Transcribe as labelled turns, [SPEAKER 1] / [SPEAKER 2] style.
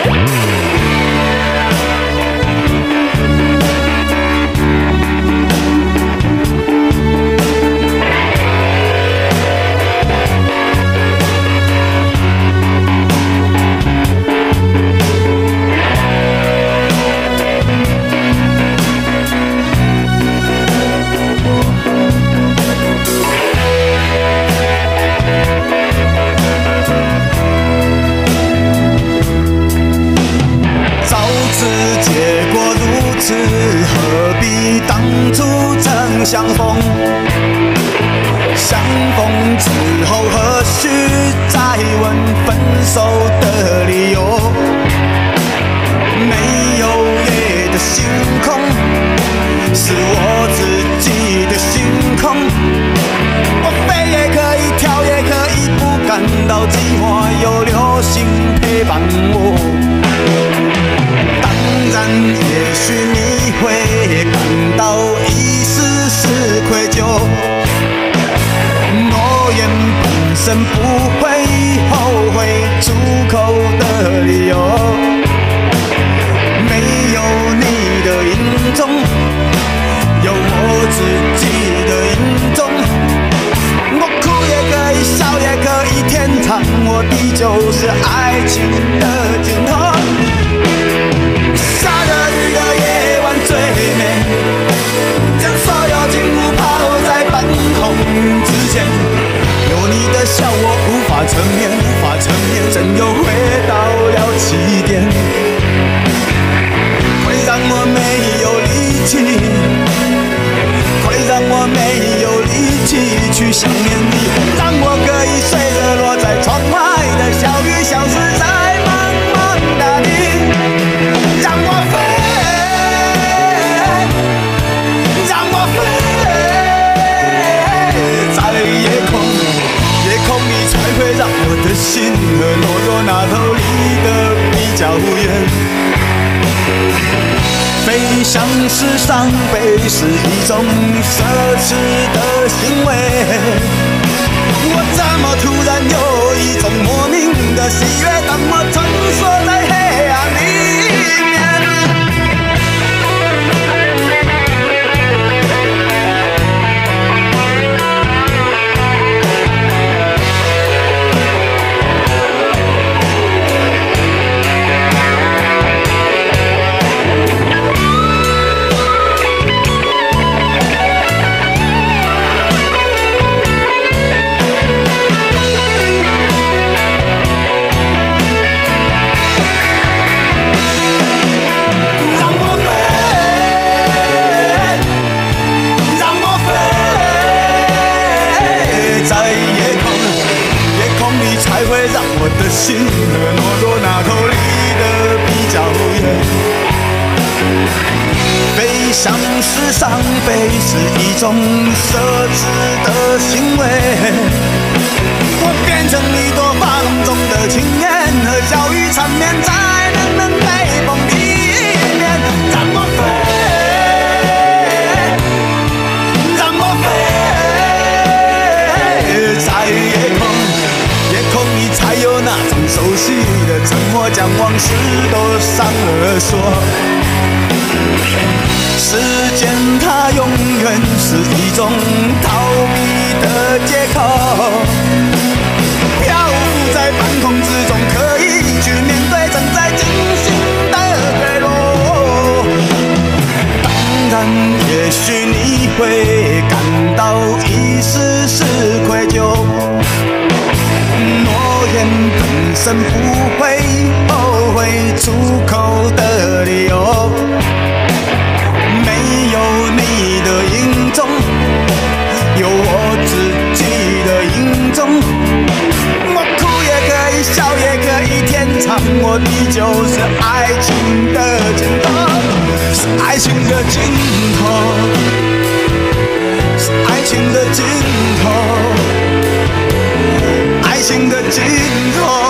[SPEAKER 1] 相逢，相逢之后何须再问分手的理由？没有夜的星空，是我自己的星空。我飞也可以，跳也可以，不感到寂寞，有流星陪伴我。当然，也许你会感到一丝丝愧疚，诺言本身不会后悔出口的理由，没有你的影踪，有我自己的影踪。我哭也可以，笑也可以，天长我的就是爱情的尽头。下着雨的夜晚最美，将所有景物抛在半空之前。有你的笑我无法成眠，无法成眠，真又回到了起点。会让我没有力气，会让我没有力气去想念你，让我可以随着落在窗外的小雨消失在茫茫大地。让我飞，让我飞，在夜空，夜空里才会让我的心和懦弱那头离得比较远。飞翔是伤悲，是一种奢侈的行为。我怎么突然有一种莫名的喜悦，当我穿梭在黑暗里面。我的心和懦弱那头离得比较远，飞翔是伤悲，是一种奢侈的行为。我变成一朵放纵的青烟，和小雨缠绵在冷冷北风里面。让我飞，让我飞，在夜空。夜空里才有那种熟悉的沉默，将往事都上了锁。时间它永远是一种逃避的借口，漂浮在半空之中，可以去面对正在进行的坠落。当然，也许你会感到一丝丝愧疚，诺言本身不会后悔出口的理由，没有你的影踪，有我自己的影踪。我哭也可以，笑也可以，天长我的就是爱情的尽头，是爱情的尽头，是爱情的尽头，爱情的尽头。